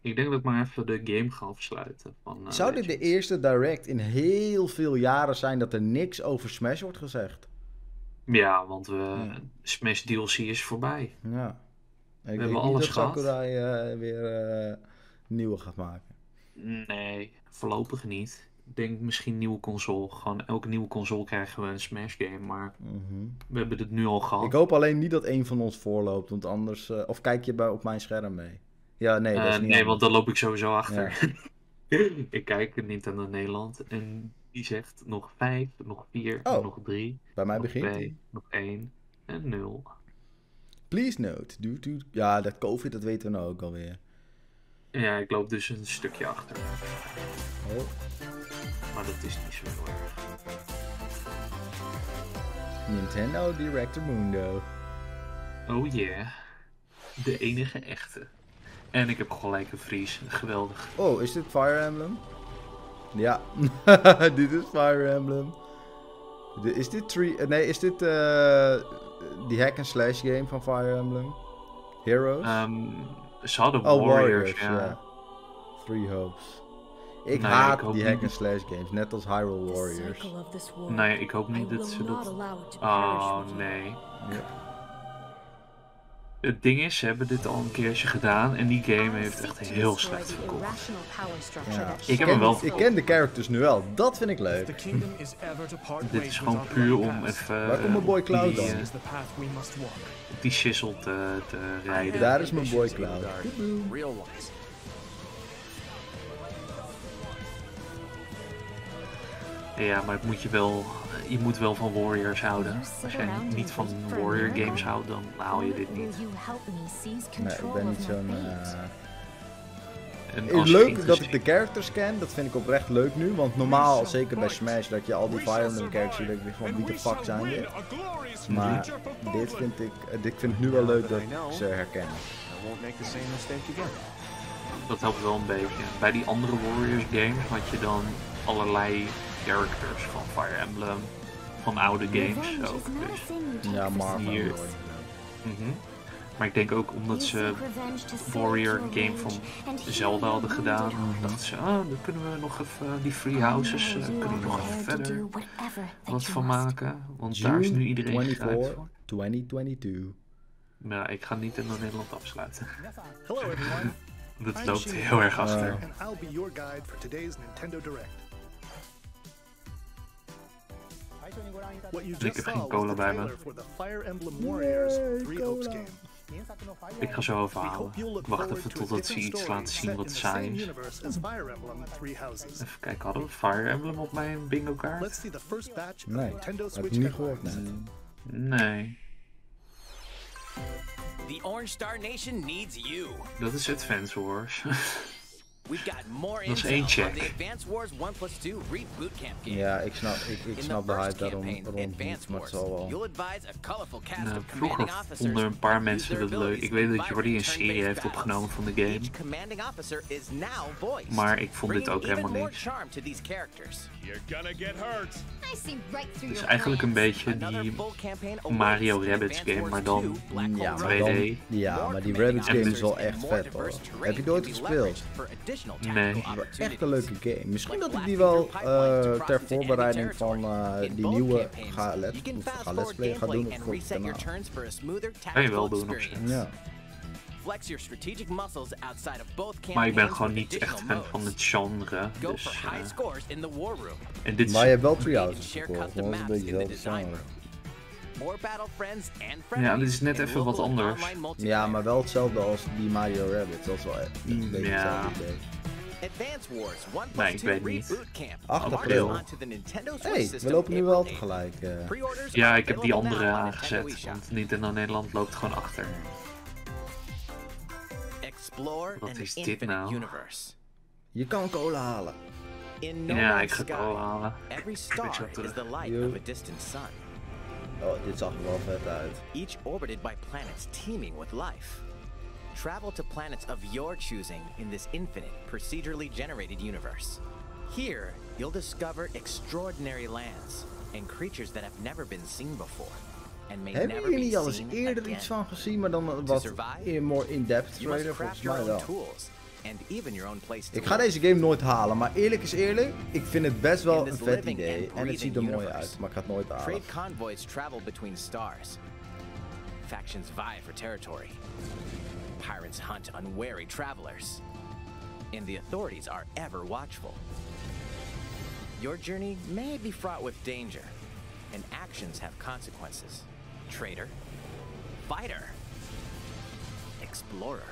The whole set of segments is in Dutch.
Ik denk dat ik maar even de game ga afsluiten. Van, Zou dit de Legends. eerste direct in heel veel jaren zijn dat er niks over Smash wordt gezegd? Ja, want Ja. Smash DLC is voorbij. Ja. Ik hebben denk niet alles dat gehad. Sakurai weer nieuwe gaat maken. Nee, voorlopig niet. Ik denk misschien nieuwe console. Gewoon elke nieuwe console krijgen we een Smash game. Maar we hebben het nu al gehad. Ik hoop alleen niet dat één van ons voorloopt, want anders... of kijk je op mijn scherm mee? Ja, nee, dat is niet Nee, want dan loop ik sowieso achter. Ja. Ik kijk Nintendo Nederland en die zegt nog 5, nog 4, Oh, nog 3, bij mij nog begint 2, hij. nog 1 en 0. Please note. Ja, dat COVID, dat weten we nou ook alweer. Ja, ik loop dus een stukje achter. Oh. Maar dat is niet zo heel erg. Nintendo Director Mundo. Oh yeah. De enige echte. En ik heb gelijk een vries. Geweldig. Oh, is dit Fire Emblem? Ja, dit is Fire Emblem. Is dit is dit die hack and slash game van Fire Emblem? Heroes? Ze hadden Oh, Warriors, ja. ja. Three Hopes. Ik Nee, haat ik hoop die niet hack and slash games, net als Hyrule Warriors. Nee, ik hoop niet dat ze dat... Oh, nee. Ja. Het ding is, ze hebben dit al een keertje gedaan en die game heeft echt heel slecht verkocht. Ja. Ik heb hem wel... Ik ken de characters nu wel, dat vind ik leuk. Dit is gewoon puur om even... Waar komt mijn boy Cloud dan? Die shizzle te rijden. Daar is mijn boy Cloud. Ja, maar het moet je moet wel van Warriors houden. Als jij niet van Warrior games houdt, dan haal je dit niet. Nee, ik ben niet zo'n... En als je Leuk dat ik de characters ken, dat vind ik oprecht leuk nu. Want normaal, zeker bij Smash, dat je al die Fire Emblem characters ziet, dat ik gewoon wie de fuck zijn dit. Maar dit vind ik nu wel leuk dat ik ze herken. Dat helpt wel een beetje. Bij die andere Warriors games had je dan allerlei characters van Fire Emblem, van oude games ook. Dus Ja, Marvel. hier. Maar ik denk ook omdat ze Warrior game van Zelda hadden gedaan, dachten ze, dan kunnen we nog even die free houses, kunnen we nog even verder wat van maken. Want daar is nu iedereen 24, grijpt voor. 2022. Ja, ik ga niet in Nederland afsluiten. Dat loopt heel erg achter. Ik heb geen cola bij me. Ik ga zo overhalen. Ik wacht even totdat ze iets laten zien wat saai is. Even kijken, hadden we Fire Emblem op mijn bingo kaart? Nee, heb ik niet gehoord. Nee. The Orange Star Nation needs you. Dat is Advance Wars. We've got more Dat is intel 1 on check. the Advance Wars 1+2 Reboot Camp game. Ja, ik snap In the de hype first daarom campaign, rond niet, Advance maar het Wars, zal wel. you'll advise a colorful cast Nou, of vroeger commanding officers. vonden een paar use mensen their dat leuk. abilities Ik weet dat in Jordi een vibrant serie turn-based heeft opgenomen van de game. Each commanding officer is now voiced, Maar ik vond dit ook bringing helemaal even more niks. charm to these characters. You're gonna get hurt. I see right through Het is your eigenlijk een plans. beetje Another die full campaign awaits Mario in Rabbids Advance game, maar Wars dan 2 Black Hole Ja, maar Road. 2D. Ja, maar die More Rabbids game is wel commanding echt officers vet and more hoor. diverse Heb je terrain nooit can be gespeeld? leveraged for additional Nee. tactical Het is echt een opportunities. leuke game. Misschien dat ik die wel ter voorbereiding van die nieuwe ga let's play ga doen op het kanaal. Kan je wel doen op zich. Ja. Flex your strategic muscles outside of both Maar ik ben campaigns gewoon with niet echt additional fan van modes. het genre. Go Dus, for high scores in the war room. en dit is... Maar je hebt wel You can Treehouses share gekocht, custom want dat is een maps beetje in the hetzelfde design genre. room. More battle friends and Ja, friendlies dit is net in even wat local and anders. online multiplayer. Ja, maar wel hetzelfde als die Mario Rabbids. Dat is wel echt een beetje Ja. hetzelfde idee. Advance Wars 1+2 Nee, ik weet niet. Reboot Camp. 8 Launches april. onto the Nintendo Switch Hey, we system lopen nu April wel 8th. tegelijk. Pre-orders Ja, are ik heb die available andere now on aangezet. Nintendo eShop. Want Nintendo Nederland loopt gewoon achter. Explore Wat an is dit infinite nou? universe. Je kan cola halen. In No Ja, Man's ik ga het Sky, wel halen. every Ik star weet zo is terug. the light Yo. of a distant sun, Oh, dit zag er wel vet uit. each orbited by planets teeming with life. Travel to planets of your choosing in this infinite, procedurally generated universe. Here, you'll discover extraordinary lands and creatures that have never been seen before and may Hebben never jullie be al eens seen eerder again. iets van gezien, maar dan To wat survive, more in-depth You must trailer craft volgens your mij own wel. tools and even your own place to Ik ga live. deze game nooit halen, maar eerlijk is eerlijk, ik vind het best wel In een this vet living idee. and En het ziet er breathing mooi universe, uit, maar ik ga het nooit halen. Trade convoys travel between stars. Factions vie for territory. Pirates hunt unwary travelers. And the authorities are ever watchful. Your journey may be fraught with danger, and actions have consequences. Trader, fighter, explorer.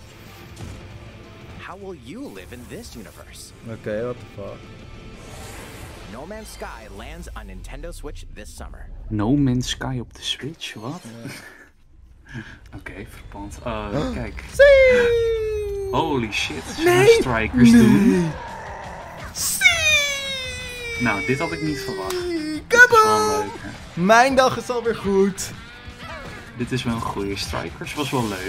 How will you live in this universe? Oké, what the fuck. No Man's Sky lands on Nintendo Switch this summer. No Man's Sky op de Switch, wat? Oké, verpand. Kijk. Holy shit, ShineSprites doen. Nou, dit had ik niet verwacht. Dit is wel leuk, hè. Mijn dag is alweer goed. Dit is wel een goede. Strikers was wel leuk.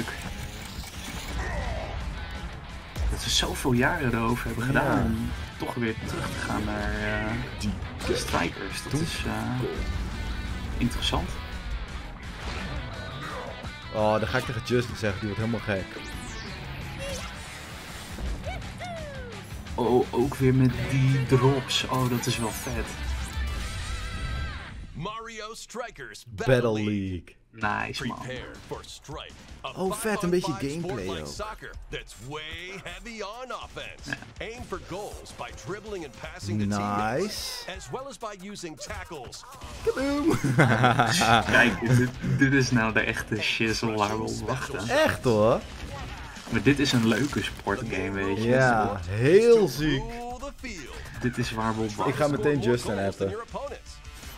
Dat ze zoveel jaren erover hebben gedaan om toch weer terug te gaan naar Strikers. Dat is interessant. Oh, dan ga ik tegen Justin zeggen, die wordt helemaal gek. Oh, ook weer met die drops. Oh, dat is wel vet. Mario Strikers Battle League. Nice, man. Prepare for Strike. A Oh, vet, een beetje 5-on-5 gameplay sport like ook. soccer that's way heavy on offense. Aim for goals by dribbling and passing to teammates, Nice. as well as by using tackles. Kaboom. Kijk, dit is nou de echte shizzle waar we op wachten. Echt hoor. Maar dit is een leuke sportgame, weet je. Ja, heel ziek. Rule the field. Dit is waar we op Ik wachten. ga meteen More Justin goals than appen. your opponents.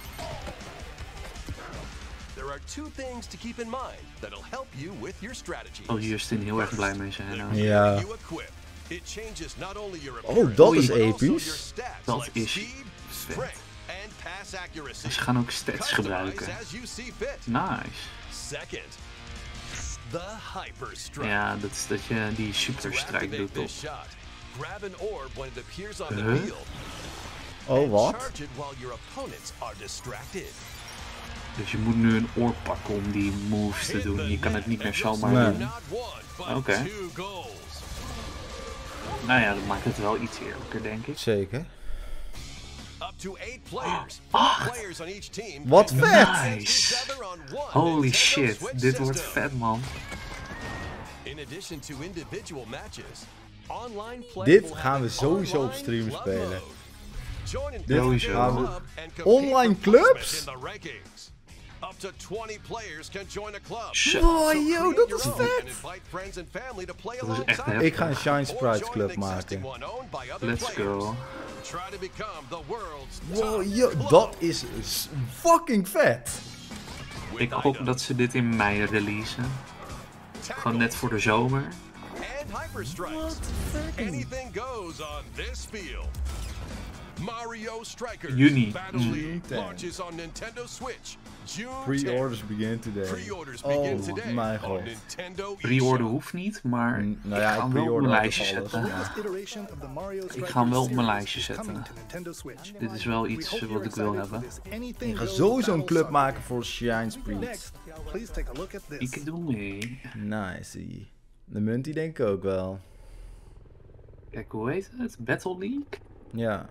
There are two things to keep in mind that'll help you with your strategies. Zal Justin heel erg blij mee zijn. Nou. Ja. You equip. It changes not only your Oh, appearance, dat is but also your episch. stats Dat like is speed, strength, and pass accuracy. Ze gaan ook stats gebruiken. Customize as you see fit. Nice. Second, the hyper strike. Ja, dat is dat je die super To strike activate doet, toch? this shot, grab an orb when it appears on the Huh? field. Oh, wat? Charge it while your opponents are distracted. Dus je moet nu een oor pakken om die moves te doen. Je kan het niet meer zomaar Nee. doen. Not one, but Oké. 2 goals. Nou ja, dat maakt het wel iets eerlijker, denk ik. Zeker. Up to 8 players. 8. Players on each team. Wat can vet! compete Nice. together on one Holy Nintendo shit, Switch dit wordt system. vet, man. In addition to individual matches, online play Dit will gaan have we an sowieso op online stream club spelen. mode. Join an Dit active gaan we- club and compete Online for placement clubs? in the rankings. Up to 20 players can join a club. Zo. Oh, So yo, create dat your is own vet! and invite friends and family to play Dat is echt alongside. heftig. Ik ga een ShineSprites Or join club an existing maken. one owned by other Let's players. go. Try to become the world's Wow, top yo, club. dat is fucking vet. With Ik hoop items dat ze dit in mei releasen. Gewoon net voor de zomer. and hyperstrikes. Anything goes on this field. Mario Strikers Juni. Battle Mm. League Damn. launches on Nintendo Switch. June 10th. Pre-orders begin today. Pre-orders begin Oh today mijn on god. Nintendo Pre-order eShop. hoeft niet, maar Nou ja, ik ga ik hem wel op pre-order mijn altijd lijstje alles. zetten. Ja. Ik ga hem wel op mijn lijstje zetten. Dit is wel iets wat ik wil hebben. Ik ga sowieso een club maken voor ShineSprites. Ik doe mee. Nice. De munt die denk ik ook wel. Kijk, hoe heet het? Battle League? Ja.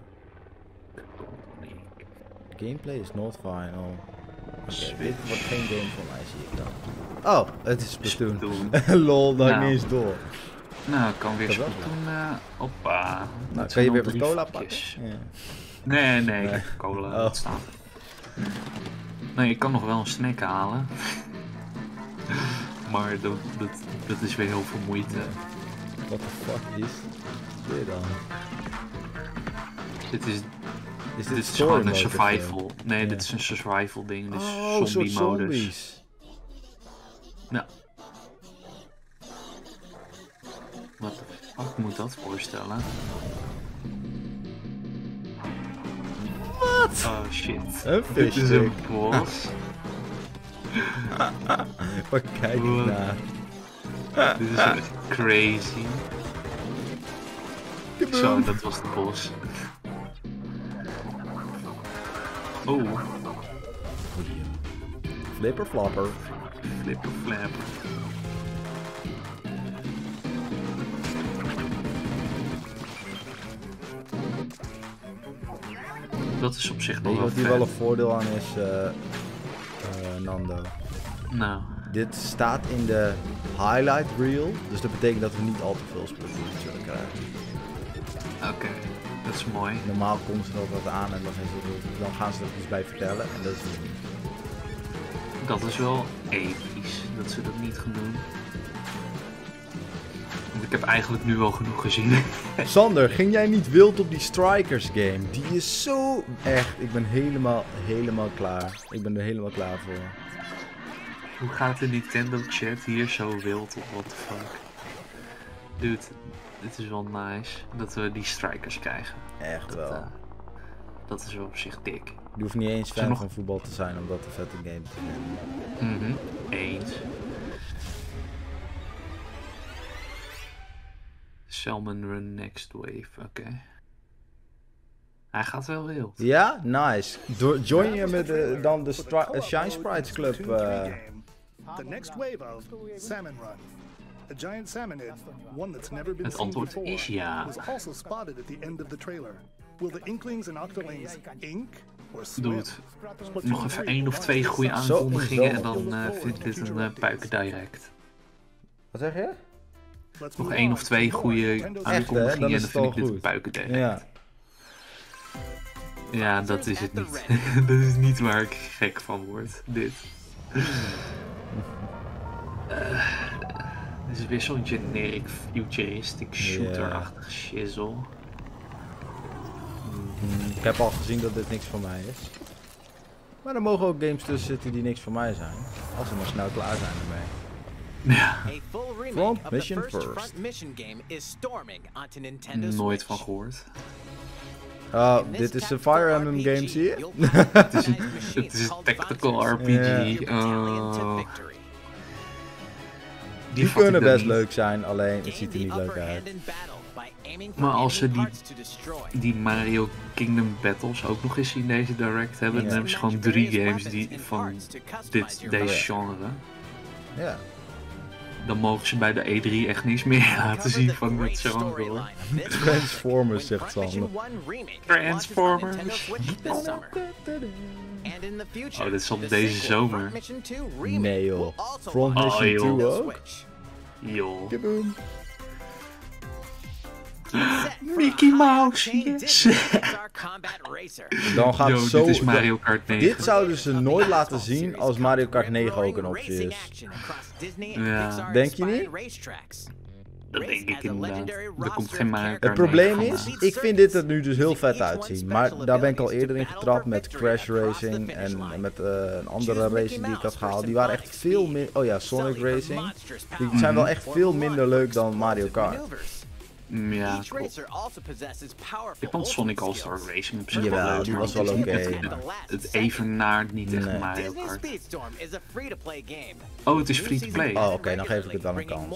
Gameplay is not final. Oké, dit wordt geen game voor mij, zie ik dan. Oh, het is Splatoon. Splatoon. Lol, dat Nou. niet eens door. Nou, ik kan weer Dat wel. Splatoon. Hoppa. Nou, Dat kan je zijn weer al wat 3 cola vakjes. pakken? Ja. Nee, ik heb cola Oh. laten staan. Nee, ik kan nog wel een snack halen. Maar dat is weer heel veel moeite. What the fuck is dit dan? Dit is Is Dit is story gewoon een mode of zo? survival. Nee, Ja. dit is een survival ding. Dus Oh, een soort zombie-modus. zombies. Ja. Wat de fuck moet dat voorstellen? Wat? Oh shit. Een Dit is een fishstick. bos. Waar kijk ik Wat? naar? Dit is echt crazy. Zo, dat was de bos. Oh, Flipper flopper. flipper flap. Dat is op zich Weet nog je wel wat hier vet. wel een voordeel aan is, Nando? Nou, Dit staat in de highlight reel, dus dat betekent dat we niet al te veel Splatoon zullen krijgen. oké. Dat is mooi. Normaal komt ze er wat aan en dan gaan ze er iets bij vertellen en dat is niet. Dat is wel episch dat ze dat niet gaan doen. Want ik heb eigenlijk nu wel genoeg gezien. Sander, ging jij niet wild op die Strikers game? Die is zo echt, ik ben helemaal klaar. Ik ben er helemaal klaar voor. Hoe gaat de Nintendo chat hier zo wild op? What the fuck? Dude, dit is wel nice dat we die strikers krijgen. Echt wel. Dat is wel op zich dik. Je hoeft niet eens fan nog- van voetbal te zijn om dat een vette game te vinden. Eens. Salmon Run Next Wave, oké. Hij gaat wel wild. Ja, nice. Join je met dan de ShineSprites Club. The next wave of Salmon Run. A giant salmonid, one that's never been Het seen antwoord before, is ja. was also spotted at the end of the trailer. Will the Inklings and Octolings ink or swim? Dude, nog even 1 of 2 goede aankondigingen en dan vind ik dit een puiken direct. Wat zeg je? Let's Nog move 1 on of 2 to goede Nintendo Dan aankondigingen en is dan het vind al ik dit een goed. puiken direct. Ja. Ja, dat is het niet. Dat is niet waar ik gek van word. Dit. Dit is weer zo'n generic futuristic shooter-achtig shizzle. Ik heb al gezien dat dit niks voor mij is. Maar er mogen ook games tussen zitten die niks voor mij zijn. Als ze maar snel klaar zijn ermee. Ja, A full remake Front of mission the first first. front mission game is storming onto Nintendo nooit Switch. van gehoord. Oh, In this dit is de tactical Fire Emblem RPG, game, zie je? you'll find customized Het machines is een called tactical advancers. RPG. Your battalion to victory. Die vat ik kunnen dan best niet. leuk zijn, alleen het Gain ziet er the niet leuk upper uit. hand in battle by aiming for Maar als ze enemy die- parts to destroy. Die Mario Kingdom Battles ook nog eens in deze direct hebben, dan hebben ze gewoon 3 games die van deze genre. Ja. Dan mogen ze bij de E3 echt niets meer laten zien van dit genre hoor. Transformers, zegt Sander. Transformers. Oh, dit is op deze zomer. Nee, joh. Front Mission 2 ook? Joh. Kaboom. Mickey Mouse, yes. Dan gaat Yo, zo... dit is Mario Kart 9. Dit zouden ze nooit laten zien als Mario Kart 9 ook een optie is. Ja. Denk je niet? Dat denk ik inderdaad. Er komt geen Mario Kart Het probleem 9 is, van. ik vind dit er nu dus heel vet uitzien. Maar daar ben ik al eerder in getrapt met Crash Racing en met een andere racing die ik had gehaald. Die waren echt veel meer... Oh ja, Sonic Racing. Die zijn wel echt veel minder leuk dan Mario Kart. Ja, klopt. Ik vond Sonic All-Star Racing op zich wel Jawel, leuk, die maar was wel het is oké. niet het evenaart niet tegen Nee. Mario Kart. Speedstorm is a free-to-play game. Oh, het is free-to-play. Oh, oké, dan geef ik het wel een kans.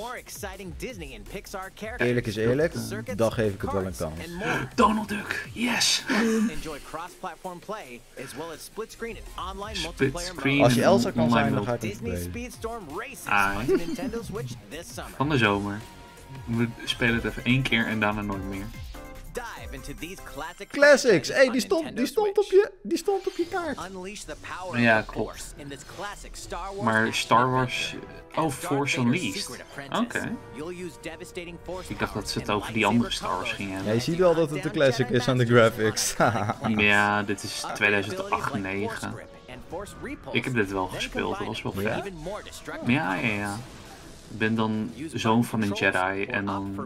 Eerlijk is eerlijk, dan geef ik het wel een kans. Donald Duck, yes! Enjoy cross-platform play as well as split-screen and online multiplayer Split-screen. mode. Als je Elsa kan Online zijn, dan ga mode. ik hem Disney spelen. Speedstorm Racing Ah. onto Nintendo Switch this summer. Van de zomer. We spelen het even 1 keer en daarna nooit meer. Dive into these classic Classics! franchises Hey, on die Nintendo stond op je kaart. Unleash the power Ja, of the klopt. Force in this classic Star Wars Maar action Star adventure. Wars... As Oh, Darth Force Vader's Unleashed. secret apprentice, Oké. you'll use devastating force Ik dacht dat ze het powers over and die andere lightsaber Star Wars combos. gingen Ja, hebben. je ziet wel dat het een classic is aan de graphics. Ja, dit is 2008-9. Ik heb dit wel gespeeld, dat was wel vet. Ja, ja, ja. Ik ben dan zoon van een Jedi en dan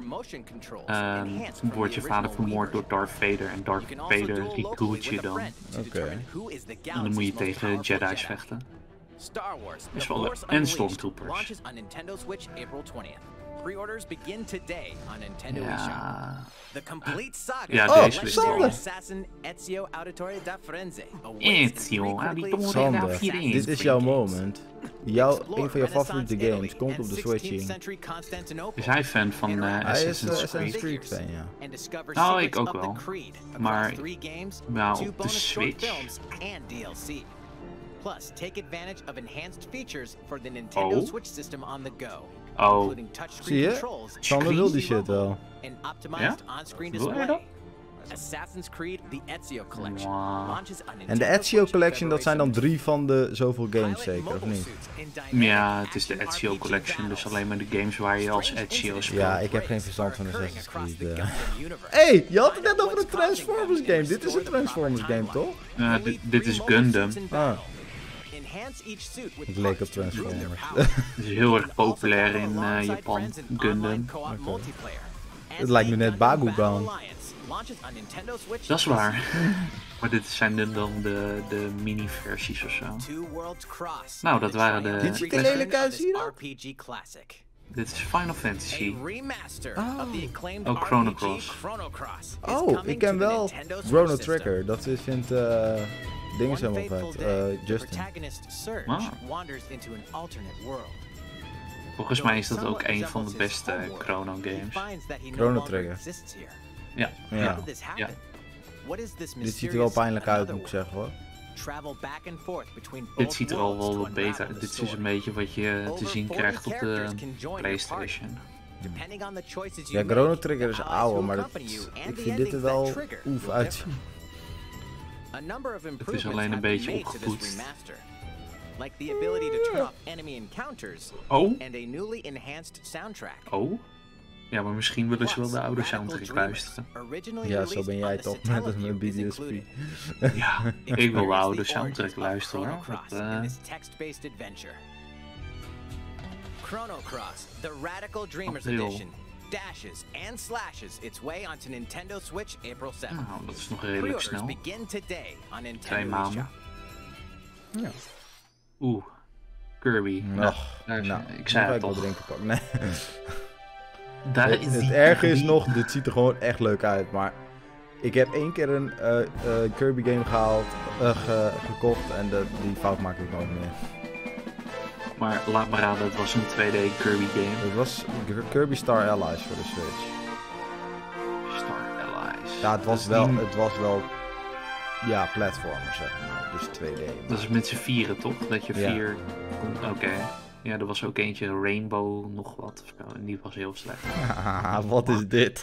wordt je vader vermoord door Darth Vader en Darth Vader recruit je dan. Oké. En dan moet je tegen Jedi's vechten. Star Wars, Is The wel leuk. Force En Unleashed Stormtroopers. launches on Nintendo Switch April 20th. Pre-orders begin today on Nintendo eShop. Ja. The complete saga Ja, of deze the is legendary Sander. assassin Ezio Auditore da Firenze awaits Ezio in three Auditore critically da Sander, Firenze. dit is jouw moment. Een van je favoriete games komt op de Switching. Is hij fan van Hij is Assassin's Assassin's Creed? Creed fan, ja. Nou, ik ook wel. Maar, nou, op de Switch. Plus, take advantage of enhanced features for the Nintendo Oh. Switch system on the go, Oh, including touchscreen Zie je? controls Sander wil die Screen shit wel. and optimized on-screen Wil hij display. dat? Assassin's Creed The Ezio Collection Wow. launches on En de Nintendo Ezio Switch Collection, dat zijn dan February 3 van de zoveel games 17th. zeker, of niet? Ja, het is de Ezio Collection, dus alleen maar de games waar je als Ezio speelt. Ja, ik heb geen verstand van Assassin's Creed. Hey, je had het net over een Transformers game. Dit is een Transformers game, toch? Dit is Gundam. Ah, het leek op Transformers. Het is heel erg populair in Japan, Gundam. Het lijkt me net Bakugan. Dat is waar. Maar dit zijn dan de mini-versies of zo. Nou, dat waren de... Dit ziet er lelijk uit, zie je dat? Dit is Final Fantasy. Oh, Chrono Cross. Oh, ik ken wel Chrono Trigger. Dat vindt dingen helemaal vet. Justin. Ah. Volgens mij is dat ook een van de beste Chrono games. Chrono Trigger. Ja. Ja. Ja. Dit ziet er wel pijnlijk uit, moet ik zeggen hoor. Dit ziet er al wel wat beter uit. Dit is een beetje wat je te zien krijgt op de PlayStation. Ja, Chrono Trigger is ouder, maar ik vind dit er wel oef uitzien. Het is alleen een beetje opgepoetst. Oh? Oh? Ja, maar misschien willen ze wel de oude soundtrack luisteren. Ja, zo ben jij toch net als met BDSP. Ja, ik wil de oude soundtrack luisteren hoor. Chrono Cross, the Radical Dreamers Edition, dashes and slashes its way onto Nintendo Switch April 7th. Nou, dat is nog redelijk snel. Begin today on 2 Nintendo maanden. Ja. Oeh, Kirby. Nou, Ik zei het wel toch. drinken pakken. Nee. Daar is Het die erge is Kirby. nog, dit ziet er gewoon echt leuk uit, maar ik heb 1 keer een Kirby game gekocht en die fout maak ik nooit meer. Maar laat me raden, het was een 2D Kirby game. Het was Kirby Star Allies voor de Switch. Star Allies. Ja, het was die- wel ja, platformer zeg maar, dus 2D. Dat is met z'n vieren toch? Dat je Ja. 4... Oké. Ja, er was ook eentje, Rainbow, nog wat. En die was heel slecht. Wat is dit?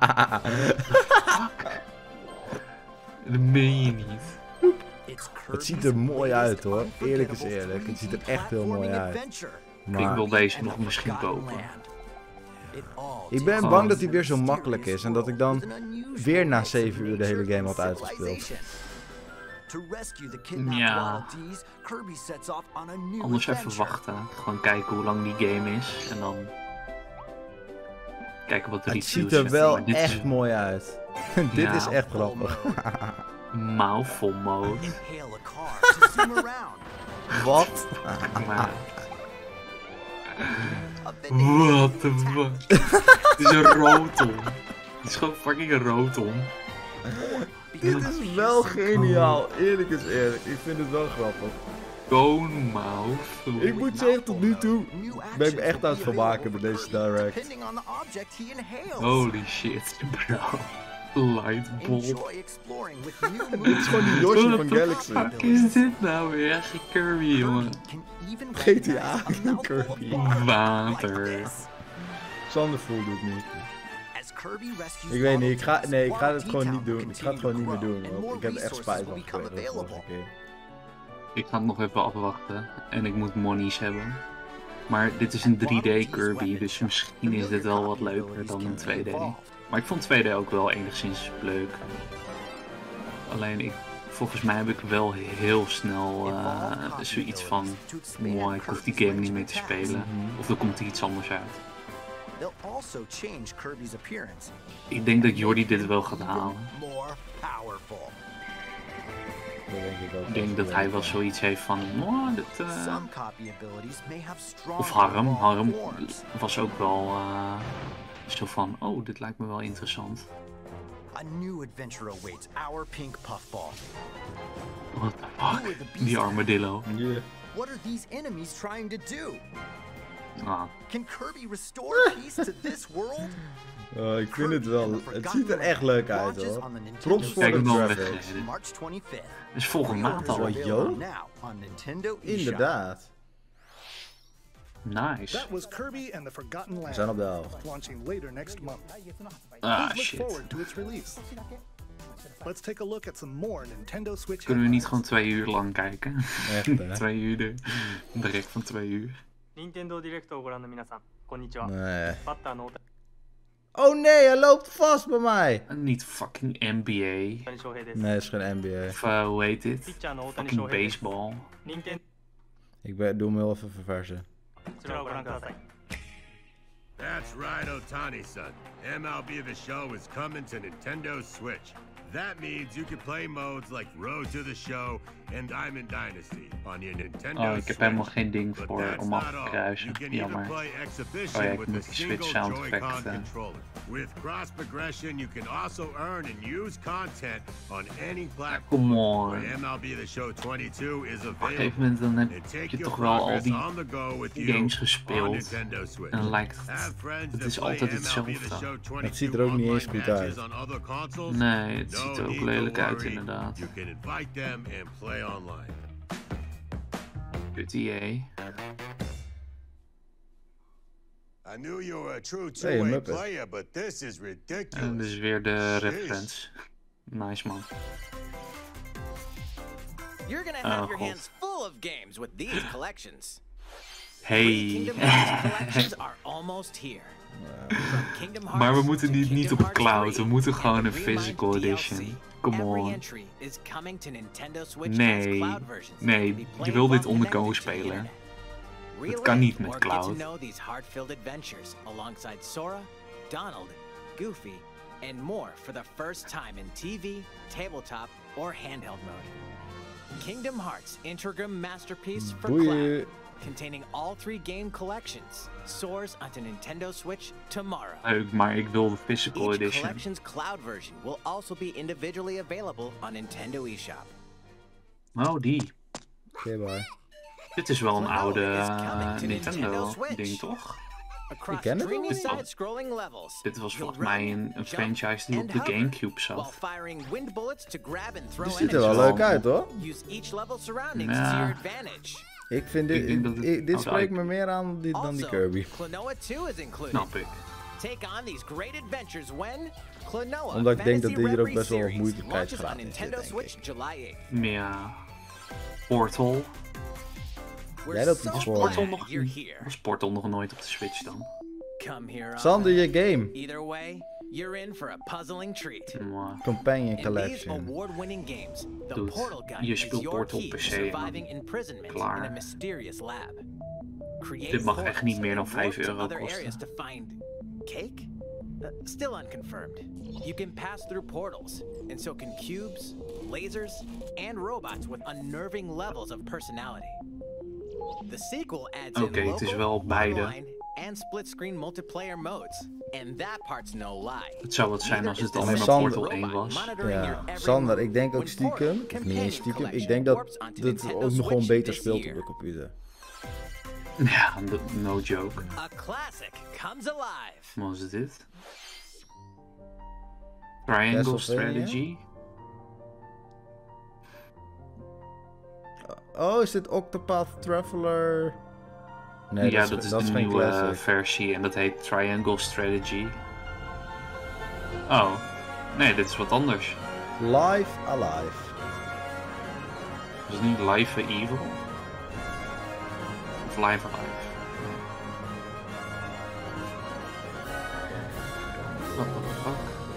Dat meen je niet. Het ziet er mooi uit hoor, eerlijk is eerlijk. Het ziet er echt heel mooi uit. Ik Maar wil deze nog misschien kopen. ik ben bang dat hij weer zo makkelijk is en dat ik dan weer na 7 uur de hele game had uitgespeeld. Ja. Anders even wachten. Gewoon kijken hoe lang die game is. En dan... kijken wat de Het reviews ziet er zijn. wel Maar dit is echt mooi uit. Dit Ja. is echt grappig. mouthful mode. Wat? Maar... What the fuck? Het is een rotom. Het is gewoon fucking een rotom. Dit is wel geniaal, eerlijk is eerlijk. Ik vind het wel grappig. Cone mouth. Ik moet zeggen, tot nu toe ben ik me echt aan het vermaken met deze direct. Holy shit, bro. Lightbolt. Dit is gewoon die Yoshi van Galaxy. Wat is dit nou weer? Kirby, jongen. GTA Kirby. Water. Sander voelt het niet. Ik weet niet, ik ga het gewoon niet doen. Ik ga het gewoon niet meer doen, want ik heb er echt spijt van gekregen de vorige keer. Ik ga het nog even afwachten. En ik moet monies hebben. Maar dit is een 3D Kirby, dus misschien is dit wel wat leuker dan een 2D. Maar ik vond 2D ook wel enigszins leuk. Alleen volgens mij heb ik wel heel snel zoiets van... Mooi, ik hoef die game niet meer te spelen. Of er komt er iets anders uit. Ik denk dat Jordi dit wel gaat halen. Dat denk ik ook. Ik denk dat hij wel zoiets heeft van... Of Harm. Harm was ook wel zo van... Oh, dit lijkt me wel interessant. A new adventure awaits our pink puffball. What the fuck? Die armadillo. Yeah. What are these enemies trying to do? Ah. Can Kirby restore peace to this world? Ik vind het wel. Het ziet er echt leuk uit hoor. Props voor Kijk de hem nog graphics. weg. March 25th. Is volgende maand al. Wat, joh? Now on Nintendo eShop. Inderdaad. Nice. That was Kirby and the Forgotten Land. We zijn op de helft. Launching later next month. Ah, Please look shit. forward to its release. let's take a look at some more Nintendo Switch. Kunnen we niet gewoon 2 uur lang kijken? Echt, hè? 2 uur, de direct van 2 uur. Nee. Oh nee, hij loopt vast bij mij. Niet fucking NBA. Nee, het is geen NBA. Of hoe heet dit? Fucking baseball. Doe hem heel even verversen. That's right, Otani-san. MLB The Show is coming to Nintendo Switch. That means you can play modes like Road to the Show and Diamond Dynasty on your Nintendo Switch. Ik heb helemaal geen ding voor om af te kruisen. Jammer. Oh ja, ik moet die Switch sound effect. With cross progression, you can also earn and use content on any platform. Come on. MLB The Show 22 is Op een gegeven moment dan heb je toch wel al die games gespeeld. En dan lijkt het is altijd hetzelfde. Het ziet er ook niet eens goed uit. Nee, het ziet er ook lelijk uit inderdaad. Kut EA. I knew you were a true two-way player, but this is ridiculous. En dus weer de reference. Nice man. You're gonna have your hands full of games with these collections. Hey. Collections are almost here. Maar we moeten niet op cloud, we moeten gewoon een physical edition. Come on. Nee, nee, je wil dit on the go spelen. Het kan niet met cloud. Goofy, and more for the first time in TV, tabletop, or handheld mode. Kingdom Hearts Integrum Masterpiece for Cloud, containing all 3 game collections, soars onto Nintendo Switch tomorrow. Leuk, maar ik wil de physical edition. Each collection's cloud version will also be individually available on Nintendo eShop. Oh, die. Oké, bye. Dit is wel een oude Nintendo ding, toch? Ik ken het niet. Dit was volgens mij een franchise die op de GameCube zat. Dit ziet er wel leuk uit, hoor. Ja. Ik vind dit spreekt me meer aan dan die Kirby. Snap ik. Omdat ik denk dat hier ook best wel wat moeilijkheidsgraad in zit, denk ik. Ja. Portal. Jij dat niet voor. Was Portal nog nooit op de Switch dan? Sander, je game. Either way, you're in for a puzzling treat. Companion Collection. Dude, je speelt Portal per se. Klaar. Dit mag echt niet meer dan €5 kosten. Cake? Still unconfirmed. You can pass through portals, and so can cubes, lasers, and robots with unnerving levels of personality. The sequel adds in het is wel beide. and split-screen multiplayer modes, and that part's no lie. Het zou wat zijn als het alleen maar Portal 1 was. Ja, Sander, ik denk ook stiekem, of niet eens stiekem, ik denk dat het ook nog gewoon beter speelt op de computer. Ja, no joke. A classic comes alive. Wat is dit? Triangle Strategy? Oh, is dit Octopath Traveler? Nee, ja, dat is de nieuwe versie en dat heet Triangle Strategy. Oh, nee, dit is wat anders. Live Alive. Is het niet Live Evil? Of Live Alive? What the fuck?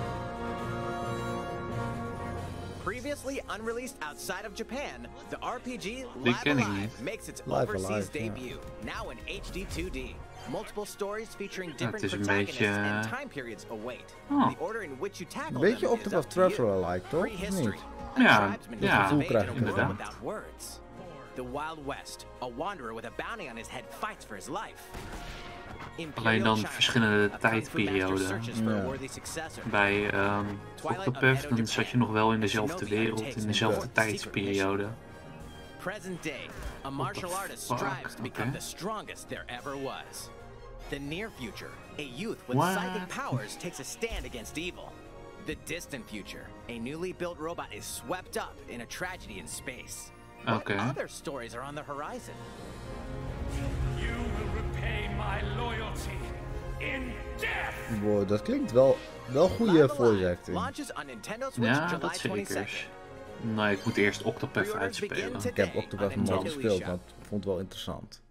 Previously unreleased outside of Japan, the RPG Live Alive makes its overseas debut, now in HD 2D. Multiple stories featuring different protagonists and time periods await. The order in which you tackle them beetje Octopath Traveler-like, toch? Of niet? Ja, gevoel krijg ik inderdaad. The Wild West, a wanderer with a bounty on his head fights for his life. Alleen dan verschillende tijdperioden. Bij Octopath dan zat je nog wel in dezelfde wereld, in dezelfde tijdsperiode. Present day, a martial artist strives to become the strongest there ever was. The near future, a youth with psychic powers takes a stand against evil. The distant future, a newly built robot is swept up in a tragedy in space. What other stories are on the horizon? You will repay my loyalty. Wow, dat klinkt wel goede voice acting. Launches on Nintendo Switch Ja, July dat zeker. 22nd. Nee, ik moet eerst Octopath uitspelen. Ik heb Octopath nog nooit gespeeld, maar ik vond het wel interessant.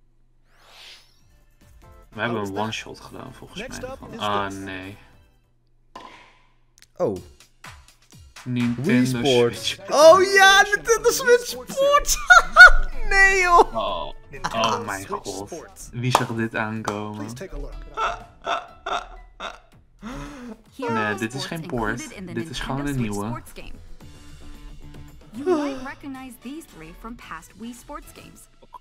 We hebben een one-shot gedaan volgens mij. Nee. Oh. Nintendo Wii Sports. Switch. Oh ja, Nintendo Switch Sports! Nee joh! Oh mijn god. Wie zag dit aankomen? Please take a look. Nee, dit is geen port. Dit is gewoon een nieuwe. You might recognize these three from past Wii sports games.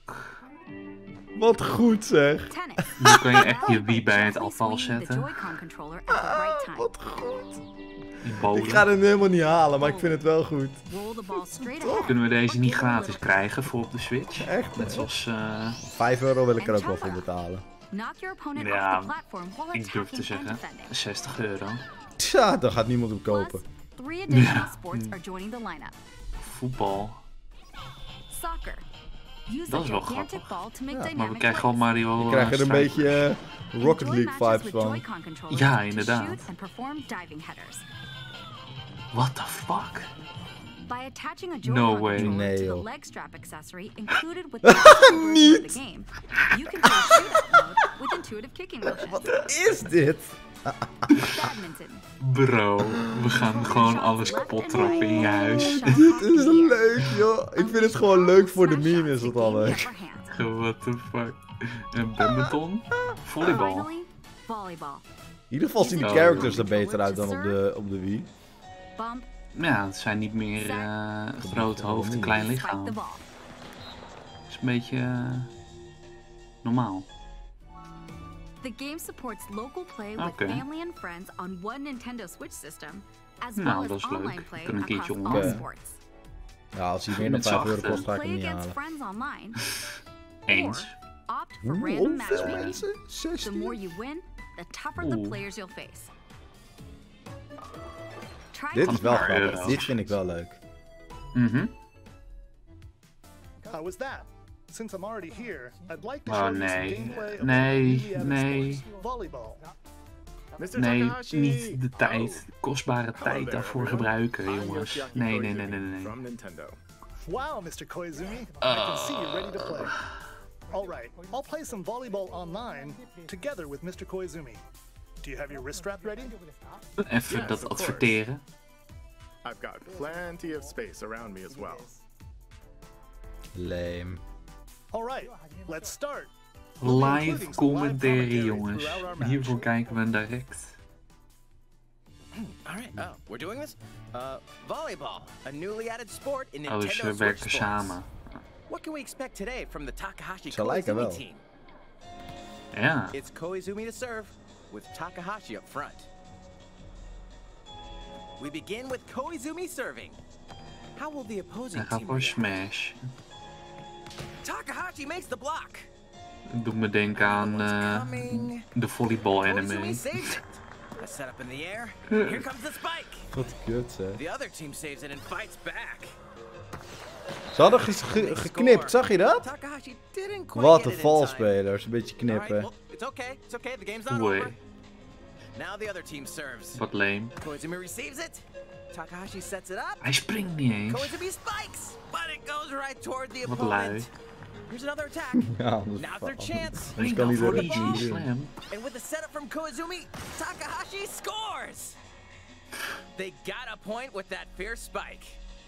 Wat goed zeg. Tennis. Nu kan je echt je Wii bij het afval The zetten. Joy-Con controller at the right time. Wat goed. Bowlen. Ik ga hem helemaal niet halen, maar ik vind het wel goed. Roll the ball straight ahead. Kunnen we deze niet gratis krijgen voor op de Switch? Echt? Net zoals... €5 wil ik er ook wel voor betalen. Knock your opponent Ja, off the platform while ik durf te attacking and zeggen defending. €60. Tja, daar gaat niemand op kopen. Plus, 3 additional sports are joining the lineup. Voetbal. Soccer. Use Dat a is wel gigantic grappig. ball to make Maar we dynamic krijgen al plays. Mario. Je krijgt er een beetje Rocket Enjoy League matches vibes with van. Joy-Con controllers Ja, to inderdaad. shoot and perform diving headers. What the fuck? By attaching a No Joy-Con way. controller Nee, to the joh. leg strap accessory included with the version of the game, you can play shootout mode with intuitive kicking motions. Wat is dit? Badminton. Bro, we gaan gewoon alles kapot trappen in je huis. Dit is leuk joh. Ik vind het gewoon leuk voor de meme is het al leuk. What the fuck? En badminton? Volleybal. Finally, volleyball. In ieder geval zien de characters er beter uit dan op de Wii. Bump, Ja, het zijn niet meer groot hoofd en klein spike lichaam. the Het ball. is een beetje normaal. The game supports local play with Oké. family and friends on one Nintendo Switch system, as Nou, well dat as is leuk. online Ik play kan een across keertje all online. sports. Ja, als hij meer dan Met €5 kost, zachte. ga ik hem Play niet against halen. friends online, Eens. opt for random Hoeveel matchmaking. mensen? The more 16? you win, the tougher the Oeh. players you'll face. Try Dit to is wel paar grappig. euro's. Dit vind ik wel leuk. Mhm. How was that? Since I'm already here, I'd like to Oh, show you some nee. gameplay of Nee, newly added nee. sports, volleyball. Nee, niet de tijd. Kostbare tijd daarvoor gebruiken, jongens. Nee. Wow, Mr. Koizumi, I can see you're ready to play. All right, I'll play some volleyball online together with Mr. Koizumi. Do you have your wrist strap ready? Even dat adverteren. I've got plenty of space around me as well. Lame. All right, let's start. Live commentary, jongens. Hiervoor kijken we direct. Alright, we're doing this? Volleyball, a newly added sport in Oh, Nintendo dus we Switch werken sports. samen. What can we expect today from the Takahashi Ze lijken Koizumi wel. team? Ja. It's Koizumi to serve, with Takahashi up front. We begin with Koizumi serving. How will the Hij opposing gaat team voor react? Smash. Takahashi makes the block. Het doet me denken aan de volleybal Koizumi anime. saves it. A setup in the air. Here comes the spike. Wat kut zeg. The other team saves it and fights back. Ze hadden geknipt, zag je dat? Takahashi didn't quite Wat get een it in time. valspelers, een beetje All right, knippen. well, it's okay. It's okay. The game's not Oei. over. Now the other team serves. Wat lame. Koizumi receives it. Takahashi sets it up. Hij springt niet eens. Koizumi spikes, but it goes right toward the Wat lui. opponent. Here's another attack. Ja, anders Now's their chance. anders kan hij voor er die niet doen. G-slam. And with the setup from Koizumi, Takahashi scores. They got a point with that fierce spike.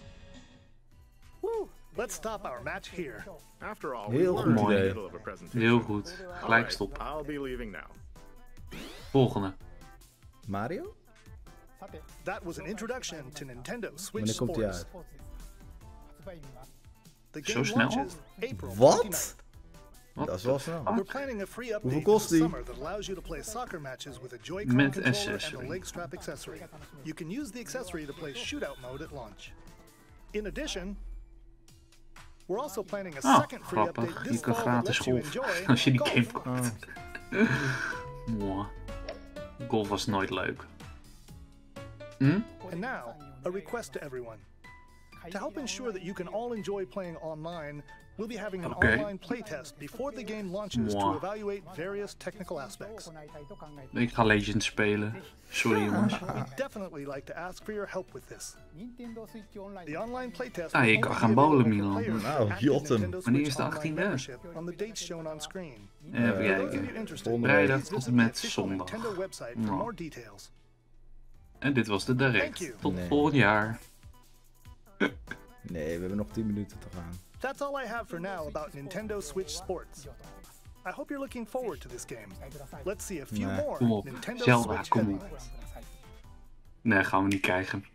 Woo! Let's stop our match here. After all, Heel we goed were in the idee. middle of a presentation. Heel goed. Gelijk Alright, stoppen. I'll be leaving now. Volgende. Mario? That was an introduction to Nintendo Switch Wanneer komt die Sports. uit? The Zo game snel? launches April Wat? 29th. Wat Dat is wel snel. We're planning a free Hoeveel update kost this die? summer that allows you to play soccer matches with a Joy-Con Met controller and accessory. a leg strap accessory. You can use the accessory to play shootout mode at launch. In addition, we're also planning a Oh, second free grappig. update Je this kan fall that gratis lets you golf enjoy als je die game golf. koopt. Mwah. Golf was nooit leuk. Hm? And now, a request to everyone. To help ensure that you can all enjoy playing online, We'll be having an Okay. online playtest before the game launches to evaluate various technical aspects. Ik ga Legends spelen. Sorry jongens. We'd definitely like to ask for your help with this. The online playtest Ah, je will kan only gaan be bowlen, available for Milan. players Nou, with active Jotem. Nintendo Wanneer Switch is de Online 18e? membership on the dates shown on screen. Even For those of kijken. you interested, Volgende Vrijdag please tot visit en the met official zondag. Nintendo website for Nou. more details. En dit was de Thank direct. you. Tot Nee. volgend jaar. Nee, we hebben nog 10 minuten te gaan. That's all I have for now about Nintendo Switch Sports. I hope you're looking forward to this game. Let's see a few Nee. more Kom op. Nintendo Zelda, Switch kom op. headlines. Nee, gaan we niet krijgen.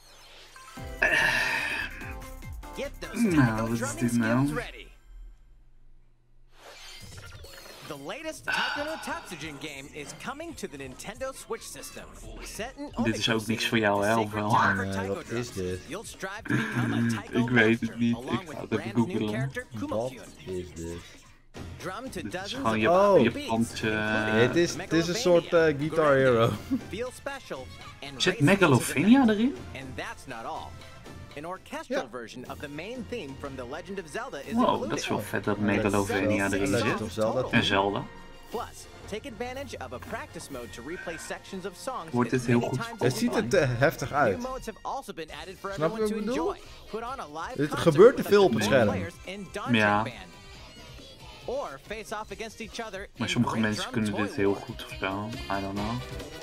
Get those Nou, taiko wat is drumming dit nou? skills ready. The latest Taiko no Tatsujin game is coming to the Nintendo Switch system. Set in Dit is ook niks voor jou, hè, of wel? Nee, wat is dit? You'll strive to become a taiko Ik weet het master, niet. along Ik with ga het even brand new googlen. character Wat Kumo-kyun. is dit? Drum to Dit is dozens gewoon of je Oh. Japanse... Nee, het is een soort Guitar Hero. Feel special and Zit race Megalovania into the erin? And that's not all. An orchestral Ja. version of the main theme from The Legend of Zelda is Wow, included. dat is wel vet dat Megalovania erin Legend zit. of Zelda. En Zelda. Plus, take advantage of a practice mode to replay sections of songs. Wordt dit as heel many goed times Het as ziet you er want. heftig New uit. modes have also been added for Snap je everyone to wat ik bedoel? enjoy. Put on a live Er concert gebeurt te with veel a op het few scherm. players in dance Ja. band. Or face off against each other Maar in sommige great mensen drum kunnen toy dit heel war. goed of zo. I don't know.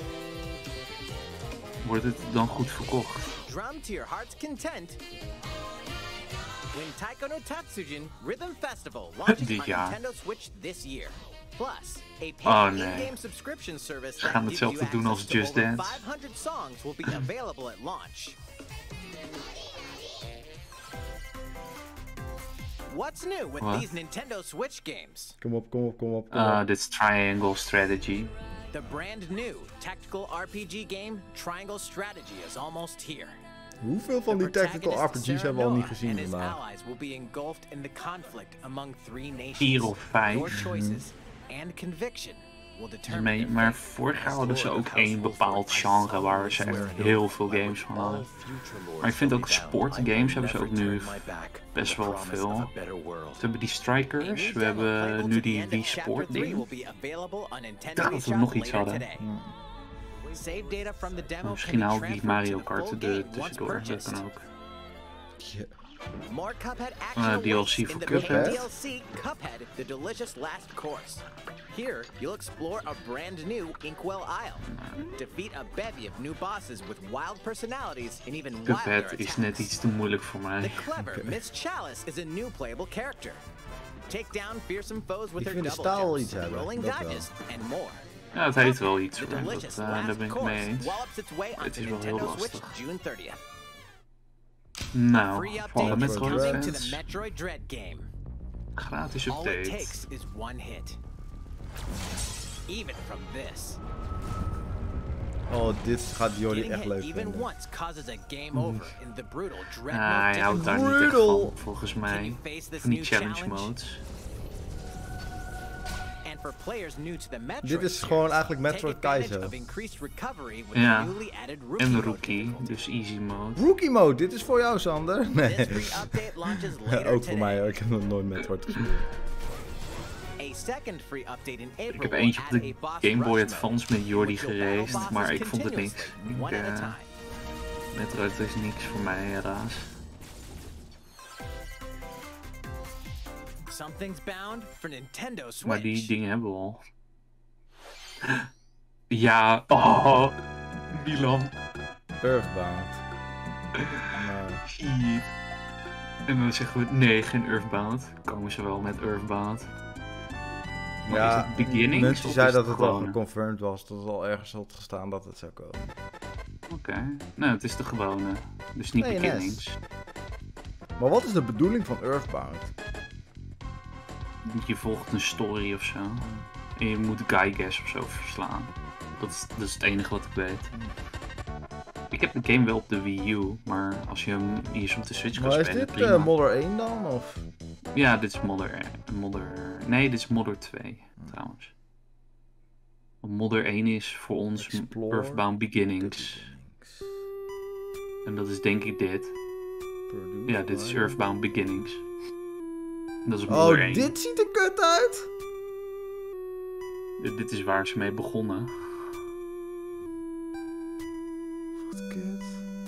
Wordt het dan goed verkocht? Drum to your heart's content. Win Taiko no Tatsujin Rhythm Festival launches Dit on jaar. Nintendo Switch this year. Plus, a paid Oh, nee. in-game subscription service Ze gaan that gives you hetzelfde doen als access to Just over Dance. 500 songs will be available at launch. What's new with What? these Nintendo Switch games? Kom op, kom op, kom op, kom op. Dit is Triangle Strategy. The brand new tactical RPG game Triangle Strategy is almost here. Hoeveel van die tactical RPG's hebben we al niet gezien and his vandaag? allies will be engulfed in the conflict among 3 nations. 4 of 5. Your choices and conviction will determine their Maar fate. vorig jaar hadden ze ook één bepaald genre waar ze echt heel veel games van hadden. Maar ik vind ook sportgames hebben ze ook nu best wel veel. We hebben die Strikers, we hebben nu die Wii Sport ding. Ik dacht dat we nog iets hadden. Save data from the demo Misschien can be haal ik die transferred Mario to the Kart full er game once tussendoor, dat purchased. kan ook. Ja. More Cuphead action DLC awaits voor in the Cuphead. main DLC Cuphead, The Delicious Last Course. Here, you'll explore a brand new Inkwell Isle. Defeat a bevy of new bosses with wild personalities and even wilder Cuphead is attacks. net iets te moeilijk voor The mij. clever Miss Chalice is a new playable character. Take down fearsome foes with Ik her vind de double staal jumps, iets hebben, rolling dat wel. dodges, and more. Ja, het heeft wel iets The hoor, Delicious daar Last ben ik het mee Course eens. wallops its way Het onto is wel heel Nintendo Switch lastig. June 30th. Nou, Free voor alle update is coming to the Metroid-fans, Metroid Dread game. gratis All it update. takes is one hit. Even from this. Oh, dit gaat Jordi Getting echt hit leuk even vinden. once causes a game over in the brutal Dread Ah, hij mode houdt daar niet echt Brutal. van, volgens Can mij. you face this Van die new challenge challenge? modes. And for players new to the Metroid Dit is series, gewoon eigenlijk take Metroid advantage Kaizo. of increased recovery with Ja. the newly added Rookie En mode Rookie, difficulty. dus easy mode. Rookie mode, dit is voor jou Sander. Nee. This free update launches later Ook voor mij, today. hoor. Ik heb nog nooit Metroid gespeeld. A second free update in April Ik heb will eentje op add de a boss Game Boy rush Advance mode, met Jordi which will battle geraced, maar bosses ik vond het niks. continuously, one at a time. Metroid is niks voor mij helaas. Something's bound for Nintendo Switch. Maar die dingen hebben we al. Ja, oh, Milan. Earthbound. Nou, Shit. En dan zeggen we nee, geen Earthbound. Komen ze wel met Earthbound. Maar ja, is het beginnings mensen of zeiden is dat het al gewone? geconfirmed was, dat het al ergens had gestaan dat het zou komen. Oké, nou het is de gewone. Dus niet Nee, beginnings. Maar wat is de bedoeling van Earthbound? Je volgt een story of zo. En je moet kijkers of zo verslaan. Dat is het enige wat ik weet. Ik heb de game wel op de Wii U, maar als je hem hier op de Switch gaat Maar is spelen, dit prima. Modder 1 dan? Of? Ja, dit is Modder... Nee, dit is Modder 2, trouwens. Want Modder 1 is voor ons Explore Earthbound Beginnings. En dat is denk ik dit. Ja, dit is Earthbound Beginnings. Dat is Voorheen. Dit ziet er kut uit. Dit is waar ze mee begonnen. Wat kut.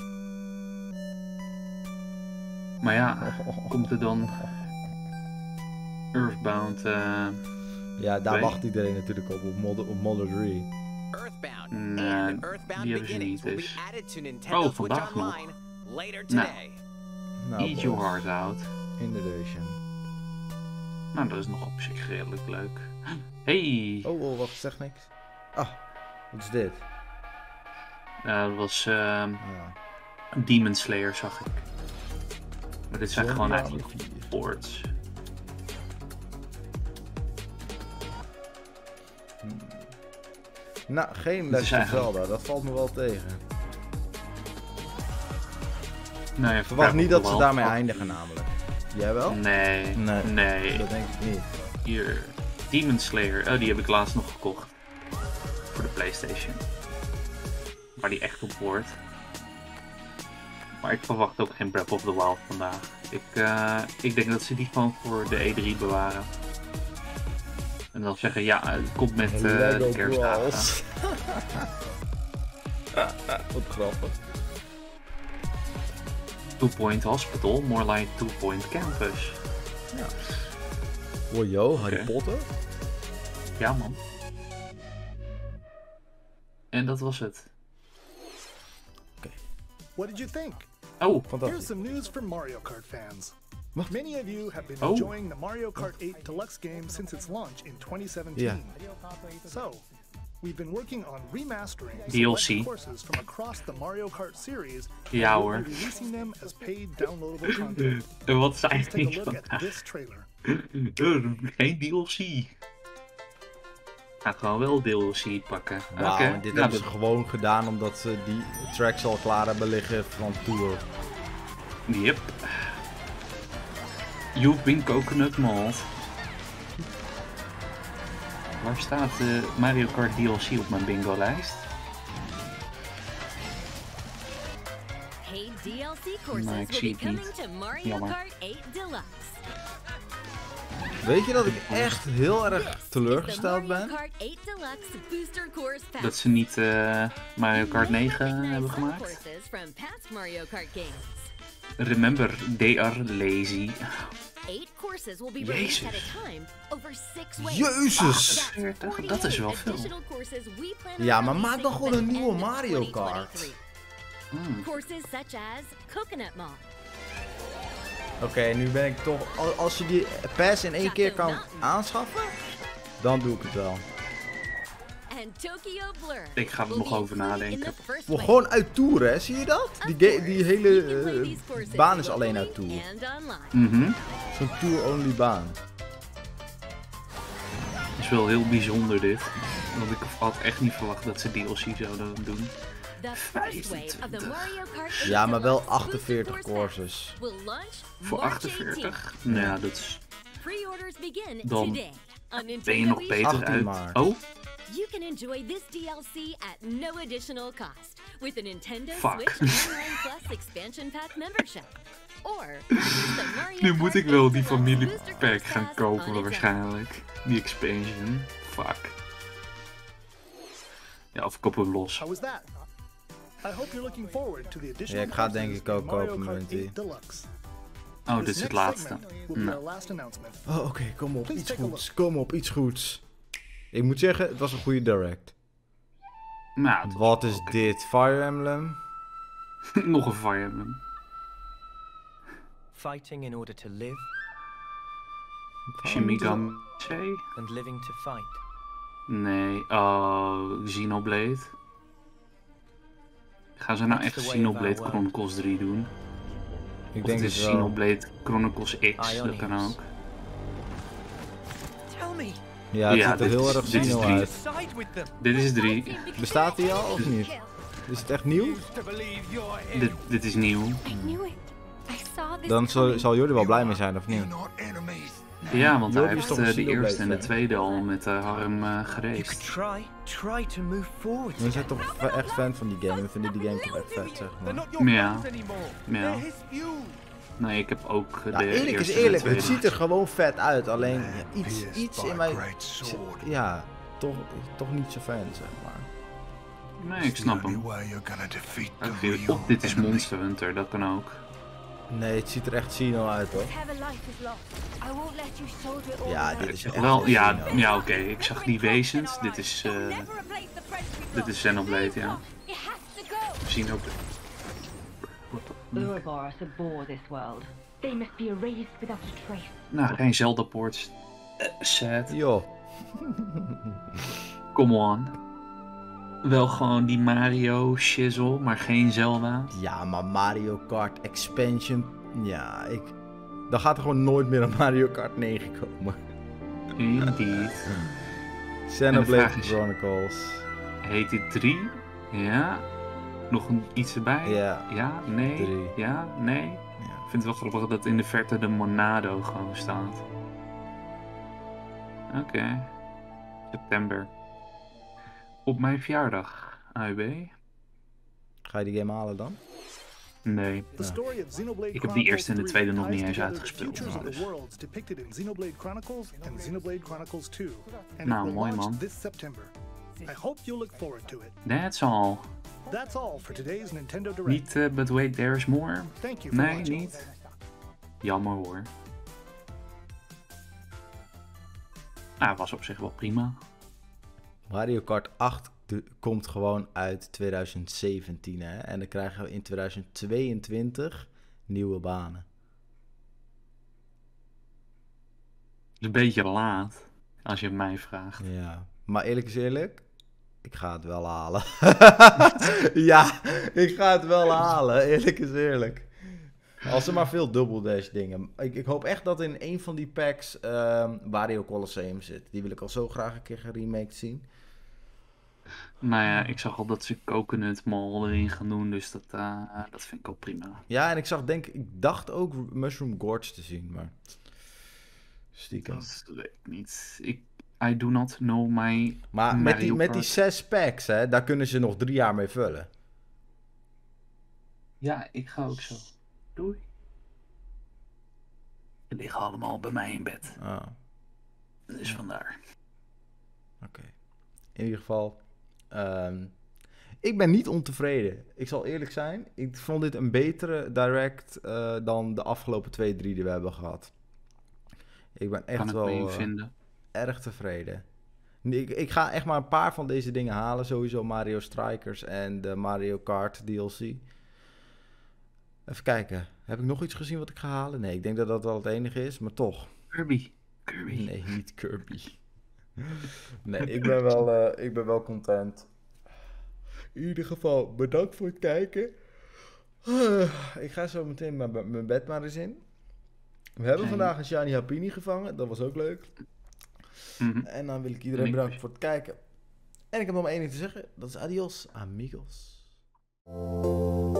Maar ja, komt er dan Earthbound? Ja, daar wacht iedereen natuurlijk op Model 3. Earthbound Nee, and Earthbound die hebben ze Beginnings niet will be dus. added to Nintendo Switch vandaag nog. Online later today. Nou, Eat your heart out. In the edition. Nou, dat is nog op zich redelijk leuk. Hey! Oh, wacht, zeg niks. Ah, wat is dit? Dat was Ja. Demon Slayer, zag ik. Maar dit zijn Zo, gewoon ja, eigenlijk die- ports. Nou, geen Het les is van eigenlijk- Zelda, dat valt me wel tegen. Nou, ja, Verwacht niet dat ze wel. daarmee eindigen namelijk. Jij wel? Nee, nee. Dat denk ik niet. Hier, Demon Slayer. Oh, die heb ik laatst nog gekocht. Voor de PlayStation. Waar die echt op wordt. Maar ik verwacht ook geen Breath of the Wild vandaag. Ik denk dat ze die gewoon voor de E3 bewaren. En dan zeggen, ja, het komt met de Lego kerstdagen. Brawls. Wat grappig. 2-point hospital, more like 2-point campus. Ja. Oh yo, Harry Oké. Potter? Ja, man. En dat was het. What did you think? Oh, Here's some news for Mario Kart fans. What? Many of you have been Oh. enjoying the Mario Kart 8 Deluxe game since its launch in 2017. Yeah. So, we've been working on remastering DLC. select courses from across the Mario Kart series. Ja, and hoor. we'll be releasing them as paid downloadable content. En wat zei Let's take a ik look at vandaag? this trailer. Geen DLC. Ga gewoon wel DLC pakken. Wauw, Oké, en dit nou, hebben ze gewoon gedaan omdat ze die tracks al klaar hebben liggen van Tour. Yep. You've been coconut malt. Waar staat de Mario Kart DLC op mijn bingo lijst? Paid DLC Maar courses ik will zie be het niet. coming to Mario Jammer. Kart 8 Deluxe. Weet je dat ik echt heel erg This is the teleurgesteld Mario ben? Kart 8 Deluxe Booster Course Pack. Dat ze niet Mario Kart 9 Recognize hebben some gemaakt. courses from past Mario Kart games. Remember, they are lazy. 8 courses will be released at Jezus. a time over 6 ways. Jezus! That's Dat is wel 48 veel. additional courses we plan on Ja, maar maak releasing dan gewoon by een the nieuwe end of Mario 2023. Hmm. Courses such as Coconut Mall, Oké, nu ben ik toch... Als je die pass in één keer kan aanschaffen, dan doe ik het wel. and Tokyo Blur. Ik ga er will nog be over included nadenken. in the first Maar wave. gewoon uit Tour, hè? Zie je dat? Die hele baan is alleen uit Tour. And online. Mhm. Zo'n Tour-only baan. Dat is wel heel bijzonder dit. Want ik had echt niet verwacht dat ze DLC zouden doen. The first wave of the Mario Kart 8 Ja, maar wel Deluxe 48 Booster courses. Will launch Voor March 48? Nou ja, dat is... 18. Pre-orders begin Dan today on ben je Nintendo nog beter 18 uit. maart. Oh, You can enjoy this DLC at no additional cost with a Nintendo Fuck. Switch Online Plus Expansion Pack membership. Or purchase the Mario nu moet Kart ik wel 8 die Deluxe familiepack Booster Course gaan Pass kopen on its own. waarschijnlijk. Die expansion. Fuck. Ja, of ik koop hem los. How was that? I hope you're looking forward to the additional Ja, ik ga het denk courses ik ook in Mario kopen, Kart Muntie. 8 Deluxe. Oh, dit This is het next laatste. segment will be Nou. our last announcement. Oh, oké, kom op, Please iets take a goeds. Kom op, iets goeds. Ik moet zeggen, het was een goede direct. Nou, het was Wat is oké. dit? Fire Emblem? Nog een Fire Emblem. Fighting in order to live Shimigami. and living to fight. Nee, oh, Xenoblade. Gaan ze nou echt Xenoblade Chronicles 3 doen? Ik Of denk het het is wel. Xenoblade Chronicles X, dat kan Ionians. ook. Tell me, Ja, het Ja, ziet er dit heel is- erg dit is Xeno 3. uit. side with them. Dit is 3. Bestaat die al of niet? Is het echt nieuw? To believe you're Dit is nieuw. I knew it. I saw this Dan coming. zal jullie wel blij mee zijn, of niet? Ja, want hij Jordi is heeft toch een de Xenoblade eerste en de fan? tweede al met harm You geraced. could try to move forward. We zijn toch echt fan van die game. We vinden die game toch echt vet, zeg They're maar. not your Ja. friends anymore. Ja. They're his views. Nee, ik heb ook de eerlijk is eerste en de eerlijk, het tweede. ziet er gewoon vet uit. Alleen iets in mij... Ja, toch niet zo fan, zeg maar. Nee, ik snap hem. Dit is Monster Hunter, dat kan ook. Nee, het ziet er echt Sino uit, hoor. Ja, dit is echt wel, ja, oké. Ik zag die wezens. Dit is Xenoblade, ja. Zien ook. Nou, geen Zelda-poorts. Sad. Yo. Come on. Wel gewoon die Mario shizzle, maar geen Zelda. Ja, maar Mario Kart Expansion... Ja, dan gaat er gewoon nooit meer een Mario Kart 9 komen. Indeed. Xenoblade Chronicles. Heet dit 3? Ja. Nog iets erbij? Ja. Ja? Nee? 3. Ja? Nee? Ja. Ik vind het wel grappig dat in de verte de Monado gewoon staat. Oké. September. Op mijn verjaardag, AUB. Ga je die game halen dan? Nee. Ik heb die eerste en de tweede nog niet eens uitgespeeld. Nou, mooi man. That's all. Niet, but wait, there's more? Nee, niet. Jammer hoor. Nou, was op zich wel prima. Mario Kart 8 komt gewoon uit 2017, hè? En dan krijgen we in 2022 nieuwe banen. Het is een beetje laat, als je het mij vraagt. Ja, maar eerlijk is eerlijk, ik ga het wel halen. Ja, ik ga het wel halen, eerlijk is eerlijk. Als er maar veel Double Dash dingen. Ik hoop echt dat in een van die packs Wario Colosseum zit. Die wil ik al zo graag een keer geremaked zien. Nou ja, ik zag al dat ze Coconut Mall erin gaan doen, dus dat vind ik al prima. Ja, en ik dacht ook Mushroom Gorge te zien, maar stiekem. Dat weet ik niet. I do not know my Maar met die 6 packs, hè, daar kunnen ze nog 3 jaar mee vullen. Ja, ik ga ook zo. Doei. Ze liggen allemaal bij mij in bed. Ah. Dus vandaar. Oké. In ieder geval, ik ben niet ontevreden. Ik zal eerlijk zijn. Ik vond dit een betere direct dan de afgelopen 2-3 die we hebben gehad. Ik ben echt wel erg tevreden. Ik ga echt maar een paar van deze dingen halen. Sowieso Mario Strikers en de Mario Kart DLC. Even kijken. Heb ik nog iets gezien wat ik ga halen? Nee, ik denk dat dat wel het enige is, maar toch. Kirby. Nee, niet Kirby. Nee, ik ben wel content. In ieder geval, bedankt voor het kijken. Ik ga zo meteen mijn bed maar eens in. We hebben vandaag een Shiny Happini gevangen. Dat was ook leuk. En dan wil ik iedereen bedanken voor het kijken. En ik heb nog maar één ding te zeggen. Dat is adios, amigos.